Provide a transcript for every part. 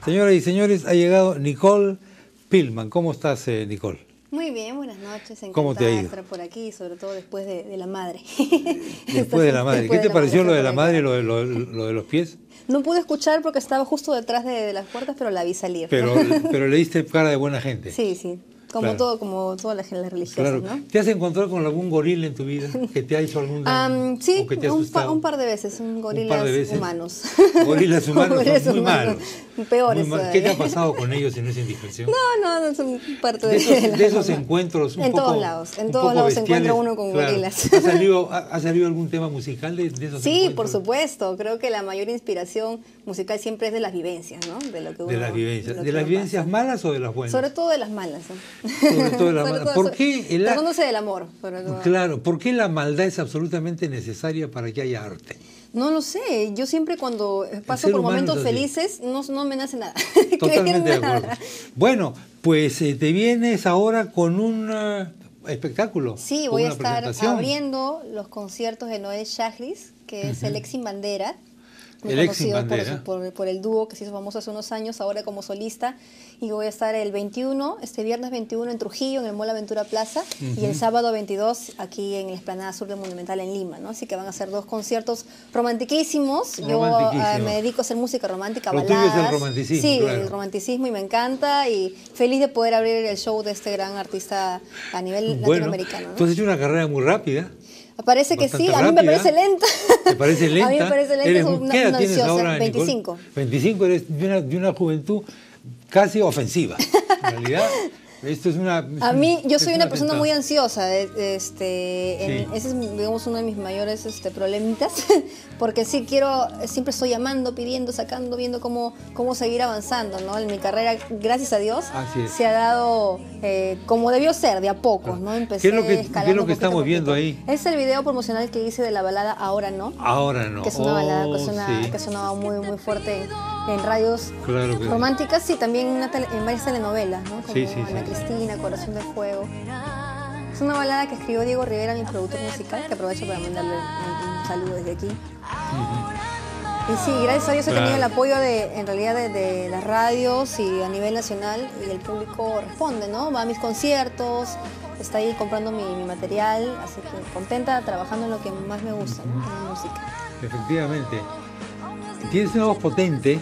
Señoras y señores, ha llegado Nicole Pillman. ¿Cómo estás, Nicole? Muy bien, buenas noches. ¿Cómo te ha ido? Estar por aquí, sobre todo después de la madre. Después de la madre. ¿Qué te pareció lo de la madre y lo de los pies? No pude escuchar porque estaba justo detrás de las puertas, pero la vi salir. Pero le diste cara de buena gente. Sí, sí. Como todas las religiosas, claro. ¿no? ¿Te has encontrado con algún gorila en tu vida que te ha hecho algún daño? Sí, ¿O que te ha asustado? un par de veces, gorilas humanos. Gorilas humanos son muy malos. Peores. ¿Qué te ha pasado con ellos si no es indiscreción? No, son parte de esos encuentros en todos lados se encuentra uno con gorilas. ¿Ha salido algún tema musical de esos encuentros? Sí, por supuesto. Creo que la mayor inspiración musical siempre es de las vivencias, ¿no? De las vivencias. ¿De las vivencias malas o de las buenas? Sobre todo de las malas, ¿no? Sobre todo de las malas. ¿Por qué tratándose del amor, sobre todo. Claro, ¿por qué la maldad es absolutamente necesaria para que haya arte? No lo sé, yo siempre cuando paso por momentos felices no me nace nada. Totalmente de acuerdo. Bueno, pues te vienes ahora con un espectáculo. Sí, voy a estar abriendo los conciertos de Noel Shahriz, que es el ex Sin Bandera. Muy conocido por el dúo que se hizo famoso hace unos años, ahora como solista. Y voy a estar el 21, este viernes 21 en Trujillo, en el Mall Aventura Plaza, y el sábado 22 aquí en la Explanada Sur de Monumental en Lima, ¿no? Así que van a ser dos conciertos romantiquísimos. Yo me dedico a hacer música romántica, baladas. Lo tuyo es el romanticismo. Sí, claro. El romanticismo, y me encanta, y feliz de poder abrir el show de este gran artista a nivel latinoamericano, ¿no? Tú has hecho una carrera muy rápida. Parece que sí, a mí me parece lenta. ¿Te parece lenta? A mí me parece lenta, ¿Qué edad tienes ahora, 25. Nicole? 25, eres de una juventud casi ofensiva. En realidad, esto es una... yo soy una persona muy ansiosa. Ese es, digamos, uno de mis mayores problemitas, porque siempre estoy llamando, pidiendo, sacando, viendo cómo seguir avanzando, ¿no? En mi carrera, gracias a Dios, se ha dado como debió ser, de a poco, ¿no? Empecé ¿Qué es lo que estamos viendo ahí? Es el video promocional que hice de la balada Ahora No. Ahora No. Que es una balada que sonaba muy, muy fuerte en radios románticas, y también en varias telenovelas, ¿no? Como Ana Cristina, Corazón de Fuego. Es una balada que escribió Diego Rivera, mi productor musical, que aprovecho para mandarle un saludo desde aquí. Y sí, gracias a Dios he tenido el apoyo de las radios y a nivel nacional, y el público responde, ¿no? Va a mis conciertos, está ahí comprando mi material, así que contenta trabajando en lo que más me gusta, ¿no? En la música. Efectivamente. Tienes una voz potente.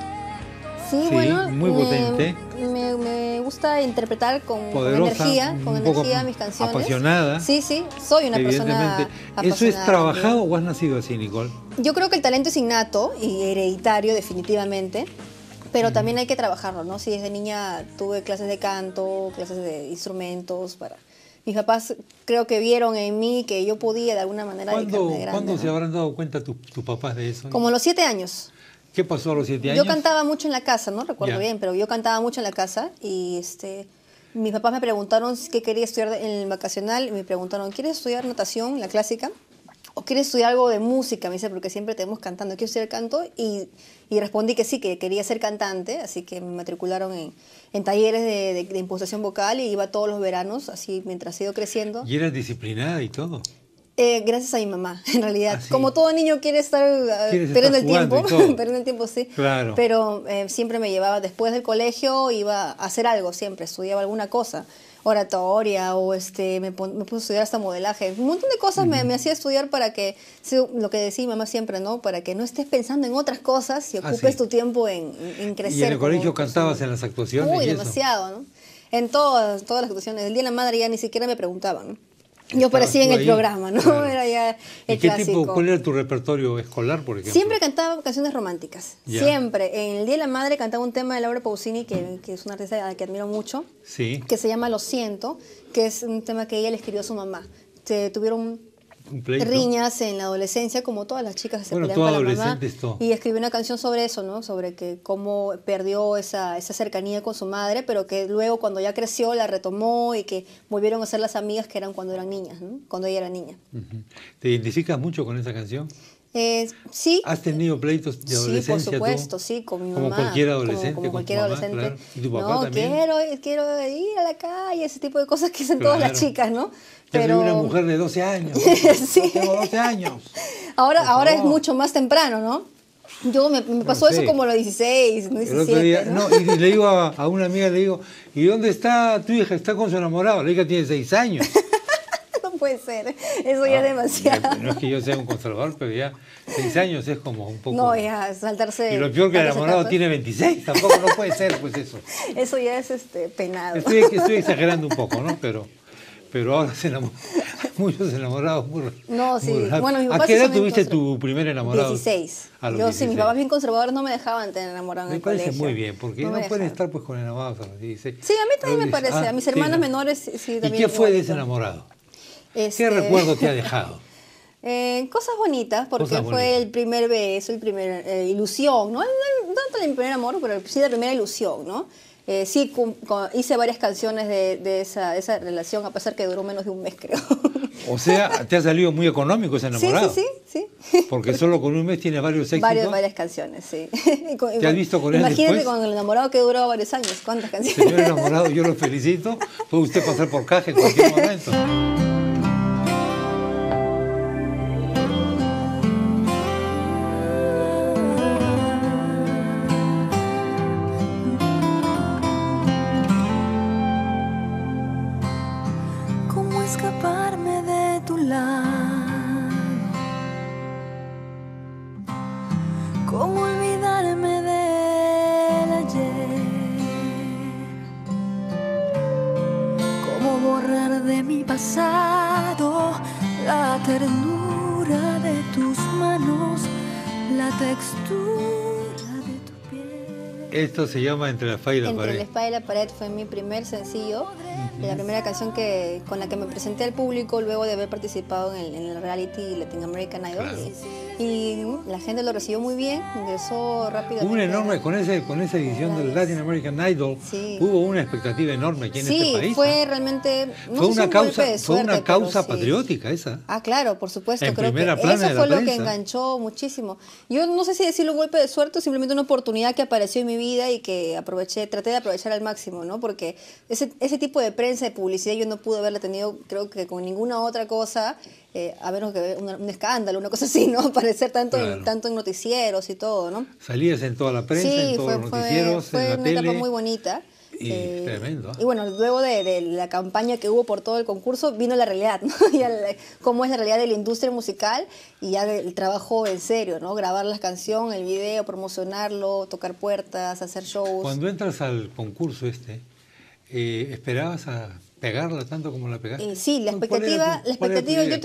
Sí, bueno, muy potente. Me gusta interpretar con poderosa, energía mis canciones. Apasionada. Sí, soy una persona apasionada. ¿Eso es trabajado o has nacido así, Nicole? Yo creo que el talento es innato y hereditario, definitivamente, pero también hay que trabajarlo, ¿no? Si desde niña tuve clases de canto, clases de instrumentos, mis papás creo que vieron en mí que yo podía de alguna manera dedicarme de grande. ¿Cuándo se habrán dado cuenta tus papás de eso? Como a los 7 años. ¿Qué pasó a los 7 años? Yo cantaba mucho en la casa, no recuerdo bien, pero yo cantaba mucho en la casa, y mis papás me preguntaron qué quería estudiar en el vacacional, y me preguntaron, ¿quieres estudiar natación, la clásica? ¿O quieres estudiar algo de música? Me dice, porque siempre tenemos cantando. ¿Quiero estudiar canto? Y respondí que sí, que quería ser cantante, así que me matricularon en talleres de imposición vocal, y iba todos los veranos, así mientras sigo creciendo. ¿Y eras disciplinada y todo? Gracias a mi mamá, en realidad. Como todo niño quiere estar perdiendo el tiempo, sí. Claro. Pero siempre me llevaba, después del colegio, iba a hacer algo siempre, estudiaba alguna cosa, oratoria, o me puse a estudiar hasta modelaje. Un montón de cosas me hacía estudiar para que, lo que decía mi mamá siempre, ¿no? Para que no estés pensando en otras cosas y ocupes tu tiempo en crecer. ¿Y en el colegio cantabas en las actuaciones? Uy, demasiado, ¿no? En todas las actuaciones. El Día de la Madre ya ni siquiera me preguntaban, ¿no? Yo aparecía en el programa, ¿no? Claro. Era ya el clásico. ¿Cuál era tu repertorio escolar, por ejemplo? Siempre cantaba canciones románticas. Siempre. En el Día de la Madre cantaba un tema de Laura Pausini, que es una artista a la que admiro mucho, que se llama Lo Siento, que es un tema que ella le escribió a su mamá. Tuvieron riñas en la adolescencia, como todas las chicas que se pelean con la mamá, y escribió una canción sobre eso, ¿no? Sobre que cómo perdió esa cercanía con su madre, pero que luego, cuando ya creció, la retomó, y que volvieron a ser las amigas que eran cuando eran niñas, ¿no? Cuando ella era niña. ¿Te identificas mucho con esa canción? Sí. ¿Has tenido pleitos de adolescencia? Sí, por supuesto, sí, con mi mamá. Como cualquier adolescente. Como cualquier adolescente. Claro. ¿Y tu papá también? Quiero ir a la calle, ese tipo de cosas que hacen todas las chicas, ¿no? Pero una mujer de 12 años. Sí. Tengo 12 años. Ahora es mucho más temprano, ¿no? Me pasó eso como a los 16, no 17. Día, ¿no? Y le digo a una amiga, le digo, ¿y dónde está tu hija? Está con su enamorado. La hija tiene 6 años. No puede ser, eso ya es demasiado. No es que yo sea un conservador, pero ya 6 años es como un poco... No, ya saltarse... Y lo peor que el enamorado tiene 26, tampoco no puede ser, pues eso. Eso ya es penado. Estoy exagerando un poco, ¿no? Pero ahora muchos enamorados muy No, sí. Muy bueno, mi papá ¿A qué edad tuviste tu primer enamorado? 16. A los yo 16. Sí, mis papás bien conservadores no me dejaban tener enamorado en el colegio. Me parece muy bien, porque no pueden estar pues con enamorados a los 16. Sí, a mí también me parece. A mis hermanas menores sí también. ¿Y qué fue de ese enamorado? ¿Qué recuerdo te ha dejado? Cosas bonitas, porque fue el primer beso, el primer ilusión, ¿no? No tanto el primer amor, pero sí la primera ilusión, ¿no? Sí, hice varias canciones de esa relación, a pesar que duró menos de un mes, creo. O sea, te ha salido muy económico ese enamorado. Sí. Porque solo con un mes tienes varios éxitos. Varias canciones, sí. ¿Te has visto con él Imagínate después? con el enamorado que duró varios años. ¿Cuántas canciones? Señor enamorado, yo lo felicito. Puede usted pasar por caja en cualquier momento. Escaparme de tu lado, cómo olvidarme del ayer, cómo borrar de mi pasado la ternura de tus manos, la textura de tu piel. Esto se llama Entre la espada y la pared. Entre la espada y la pared fue mi primer sencillo. La primera canción con la que me presenté al público luego de haber participado en el reality Latin American Idol. Claro. Y la gente lo recibió muy bien, ingresó rápidamente. Hubo una enorme, con esa edición del Latin American Idol, hubo una expectativa enorme aquí en este país. Sí, fue realmente... fue una causa patriótica esa. Ah, claro, por supuesto. En creo primera que plana eso fue lo que enganchó muchísimo. Yo no sé si decirlo un golpe de suerte o simplemente una oportunidad que apareció en mi vida y que traté de aprovechar al máximo, ¿no? Porque ese tipo de prensa, de publicidad, yo no pude haberla tenido, creo que con ninguna otra cosa, a menos que un escándalo, una cosa así, ¿no? Aparecer tanto en noticieros y todo, ¿no? Salías en toda la prensa, en todos los noticieros, en la tele. Fue una etapa muy bonita. Y tremendo. Y bueno, luego de la campaña que hubo por todo el concurso, vino la realidad, ¿no? Cómo es la realidad de la industria musical y ya el trabajo en serio, ¿no? Grabar la canción, el video, promocionarlo, tocar puertas, hacer shows. Cuando entras al concurso ¿esperabas a pegarla tanto como la pegaste? Sí, la expectativa yo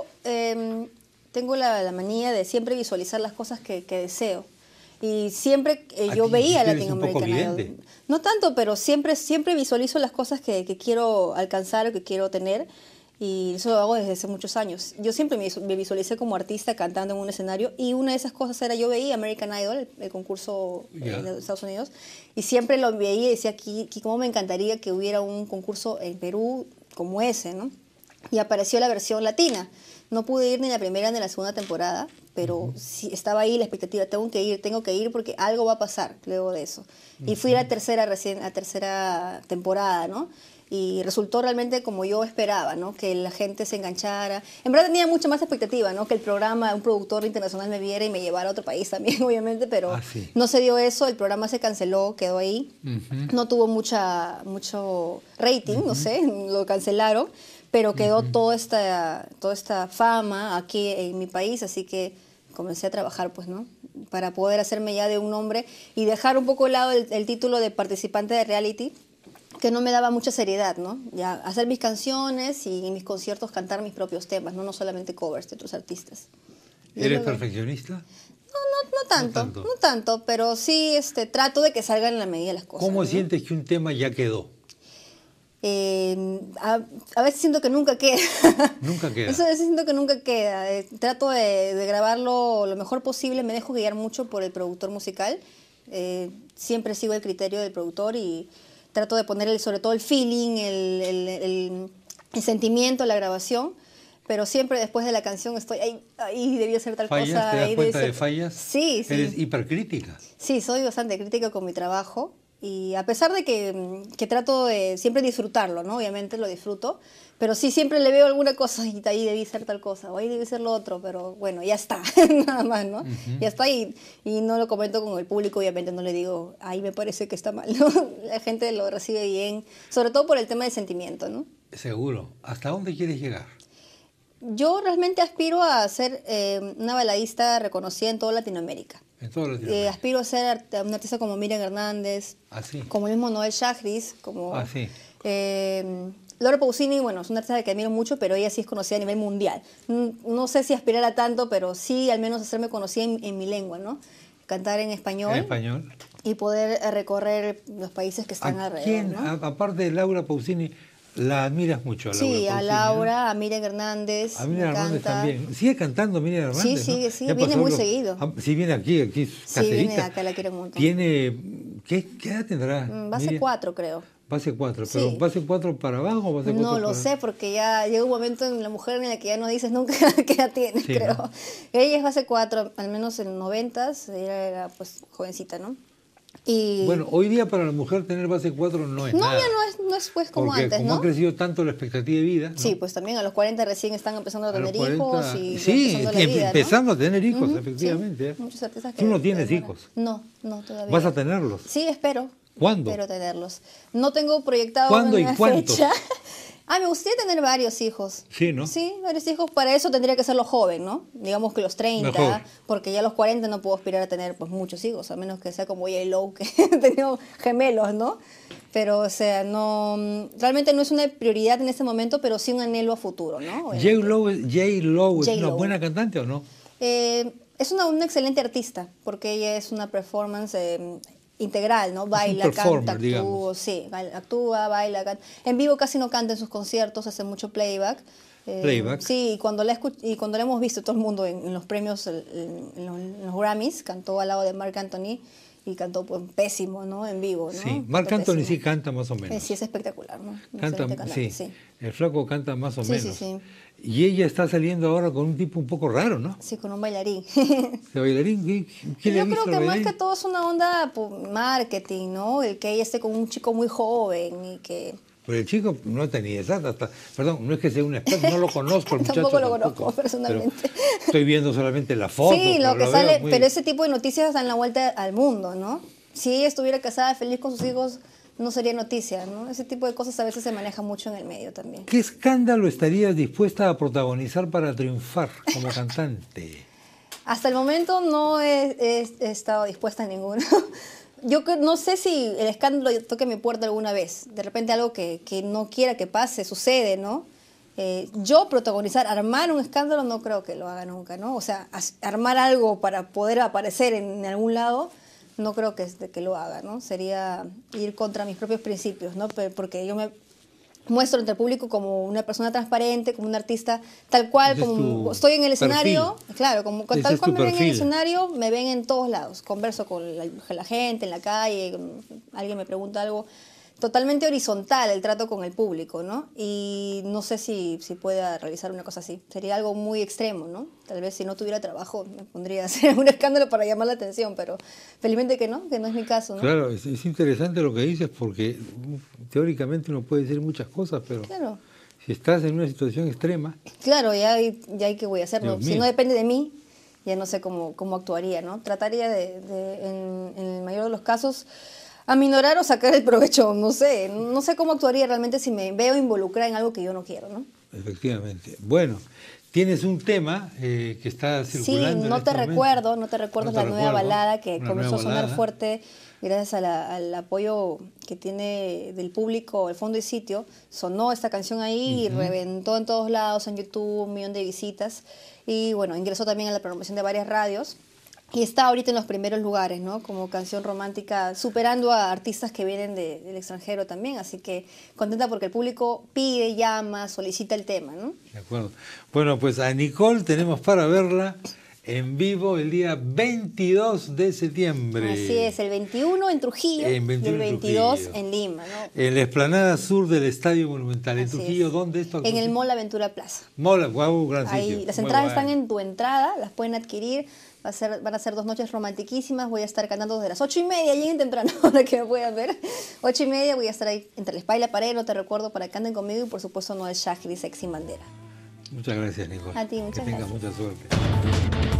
tengo la manía de siempre visualizar las cosas que deseo. Y siempre yo veía Latin American Idol. No tanto, pero siempre visualizo las cosas que quiero alcanzar o que quiero tener. Y eso lo hago desde hace muchos años. Yo siempre me visualicé como artista cantando en un escenario. Y una de esas cosas era, yo veía American Idol, el concurso de Estados Unidos. Y siempre lo veía y decía, aquí cómo me encantaría que hubiera un concurso en Perú como ese, ¿no? Y apareció la versión latina. No pude ir ni la primera ni la segunda temporada, pero sí estaba ahí la expectativa, tengo que ir porque algo va a pasar luego de eso. Y fui a la tercera temporada, ¿no? Y resultó realmente como yo esperaba, ¿no? Que la gente se enganchara. En verdad tenía mucha más expectativa, ¿no? Que el programa, un productor internacional me viera y me llevara a otro país también, obviamente, pero no se dio eso, el programa se canceló, quedó ahí. No tuvo mucho rating, no sé, lo cancelaron. Pero quedó toda esta fama aquí en mi país, así que comencé a trabajar, pues, ¿no? Para poder hacerme ya de un nombre y dejar un poco de lado el título de participante de reality, que no me daba mucha seriedad, ¿no? Ya hacer mis canciones y en mis conciertos cantar mis propios temas, no solamente covers de otros artistas. ¿Eres perfeccionista? No tanto, pero sí trato de que salgan en la medida de las cosas. ¿Cómo sientes que un tema ya quedó? A veces siento que nunca queda. Nunca queda. Eso a veces siento que nunca queda. Trato de grabarlo lo mejor posible, me dejo guiar mucho por el productor musical. Siempre sigo el criterio del productor y trato de poner sobre todo el feeling, el sentimiento, la grabación. Pero siempre después de la canción estoy, ahí debió ser tal cosa. ¿Te das cuenta de fallas? Sí. ¿Eres hipercrítica? Sí, soy bastante crítica con mi trabajo. Y a pesar de que trato de siempre disfrutarlo, ¿no? Obviamente lo disfruto, pero sí siempre le veo alguna cosa y ahí debí ser tal cosa, o ahí debí ser lo otro, pero bueno, ya está, nada más, ¿no? Ya está y no lo comento con el público, obviamente no le digo, ahí me parece que está mal, ¿no? La gente lo recibe bien, sobre todo por el tema del sentimiento, ¿no? Seguro. ¿Hasta dónde quieres llegar? Yo realmente aspiro a ser una baladista reconocida en toda Latinoamérica. En toda Latinoamérica. Aspiro a ser una artista como Miriam Hernández, como el mismo Noel Shahriz, como Laura Pausini, bueno, es una artista que admiro mucho, pero ella sí es conocida a nivel mundial. No sé si aspirar a tanto, pero sí al menos hacerme conocida en mi lengua, ¿no? Cantar en español. En español. Y poder recorrer los países que están alrededor. ¿Quién, ¿no? Aparte de Laura Pausini, la admiras mucho a Laura? Sí, Pausini, a Laura, ¿no? a Miriam Hernández. A Miriam Hernández también. ¿Sigue cantando Miriam Hernández? Sí, ¿no? sigue, viene muy seguido. Sí, viene aquí Sí, viene de acá, la quiero un montón. ¿Qué edad tendrá? Base 4, creo. Base 4, pero sí. ¿Base 4 para abajo o base 4 No lo sé, porque ya llega un momento en la mujer en el que ya no dices nunca qué edad tiene, sí, creo. ¿No? Ella es base 4, al menos en los 90s, ella era pues jovencita, ¿no? Y bueno, hoy día para la mujer tener base 4 no es nada. No, ya no es pues como porque antes, como ¿no? ha crecido tanto la expectativa de vida, ¿no? Sí, pues también a los 40 recién están empezando a tener hijos y sí, empezando la vida, empezando ¿no? a tener hijos, efectivamente. Sí, muchos artistas que ¿Tú no tienes hijos? No, todavía. ¿Vas a tenerlos? Sí, espero. ¿Cuándo? Espero tenerlos. No tengo proyectado ¿Cuándo una y cuántos? fecha. Me gustaría tener varios hijos. Sí, ¿no? Sí, varios hijos. Para eso tendría que ser lo joven, ¿no? Digamos que los 30, porque ya a los 40 no puedo aspirar a tener pues muchos hijos, a menos que sea como J-Lo, que ha tenido gemelos, ¿no? Pero, o sea, no, realmente no es una prioridad en este momento, pero sí un anhelo a futuro, ¿no? ¿J-Lo es una buena cantante o no? Es una excelente artista, porque ella es una performance integral, ¿no? Baila, canta, actúa, sí, actúa, baila, canta. En vivo casi no canta en sus conciertos, hace mucho playback. Sí, y cuando la hemos visto todo el mundo en los premios, en los Grammys, cantó al lado de Marc Anthony y cantó pues, pésimo, ¿no? En vivo, ¿no? Sí, Marc Anthony sí canta más o menos. Sí, es espectacular, ¿no? Canta, sí. El flaco canta más o menos. Sí. Y ella está saliendo ahora con un tipo un poco raro, ¿no? Sí, con un bailarín. ¿El bailarín? ¿Qué le ha visto? Yo creo que más que todo es una onda marketing, ¿no? El que ella esté con un chico muy joven y que... Pero el chico no tenía esa, perdón, no es que sea un experto, no lo conozco, el muchacho. Tampoco lo conozco personalmente. Estoy viendo solamente la foto. Sí, lo que sale, pero ese tipo de noticias dan la vuelta al mundo, ¿no? Si ella estuviera casada, feliz con sus hijos, no sería noticia, ¿no? Ese tipo de cosas a veces se maneja mucho en el medio también. ¿Qué escándalo estarías dispuesta a protagonizar para triunfar como cantante? Hasta el momento no he estado dispuesta a ninguno. Yo no sé si el escándalo toque mi puerta alguna vez. De repente algo que no quiera que pase, sucede, ¿no? Yo protagonizar, armar un escándalo, no creo que lo haga nunca, ¿no? O sea, armar algo para poder aparecer en algún lado, no creo que lo haga, ¿no? Sería ir contra mis propios principios, ¿no? Porque yo me muestro ante el público como una persona transparente, como un artista tal cual, como estoy en el escenario, claro, como tal cual me ven en el escenario, me ven en todos lados, converso con la gente en la calle, alguien me pregunta algo, totalmente horizontal el trato con el público, ¿no? Y no sé si pueda realizar una cosa así, sería algo muy extremo, ¿no? Tal vez si no tuviera trabajo me pondría a hacer un escándalo para llamar la atención, pero felizmente que no es mi caso, ¿no? Claro, es interesante lo que dices porque teóricamente uno puede decir muchas cosas, pero claro, si estás en una situación extrema... Claro, ya hay que voy a hacerlo. Si no depende de mí, ya no sé cómo actuaría, ¿no? Trataría en el mayor de los casos aminorar o sacar el provecho, no sé cómo actuaría realmente si me veo involucrada en algo que yo no quiero, ¿no? Efectivamente. Bueno, tienes un tema que está circulando. Sí, no te recuerdo, es la nueva balada que comenzó a sonar fuerte gracias al apoyo que tiene del público, el fondo y sitio. Sonó esta canción ahí y reventó en todos lados, en YouTube, 1 millón de visitas. Y bueno, ingresó también a la programación de varias radios. Y está ahorita en los primeros lugares, ¿no? Como canción romántica, superando a artistas que vienen del extranjero también. Así que contenta porque el público pide, llama, solicita el tema, ¿no? De acuerdo. Bueno, pues a Nicole tenemos para verla en vivo el día 22 de septiembre. Así es, el 21 en Trujillo y el 22 en Lima, ¿no? En la explanada sur del Estadio Monumental. En Trujillo, ¿dónde es? En el Mall Aventura Plaza. Mall, wow, gran Ahí, sitio. las entradas están en tu entrada, las pueden adquirir. Van a ser 2 noches romantiquísimas. Voy a estar cantando desde las 8:30, lleguen temprano para que me puedan ver. 8:30 voy a estar ahí entre el spa y la pared, no te recuerdo, para que anden conmigo. Y por supuesto, Noel Shahri, Sexy Bandera. Muchas gracias, Nicole. A ti, muchas gracias. Que tengas mucha suerte.